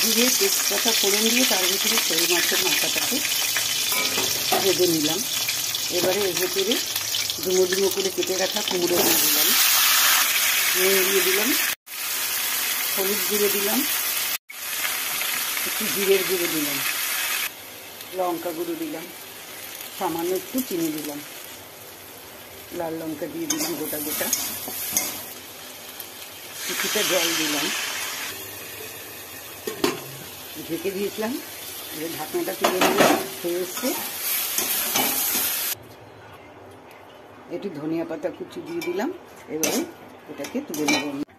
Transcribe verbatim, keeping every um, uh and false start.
জিরে তেজপাতা ফোড়ন দিয়ে তার ভিতরে শোল মাছের মাথাটাকে ভেজে নিলাম। এবারে এর ভেতরে ডুমো ডুমো করে কেটে রাখা কুমড়ো দিয়ে দিলাম, নুন দিয়ে দিলাম, হলুদ গুঁড়ো দিলাম, একটু জিরের গুঁড়ো দিলাম, লঙ্কা গুঁড়ো দিলাম, সামান্য একটু চিনি দিলাম, লাল লঙ্কা দিয়ে দিলাম গোটা গোটা, কিছুটা জল দিলাম, ঢেকে দিয়েছিলাম। এবার ঢাকনাটা তুলে নিলাম, হয়ে এসছে। একটু ধনিয়া পাতা কুচি দিয়ে দিলাম। এবারে এটাকে তুলে নেব।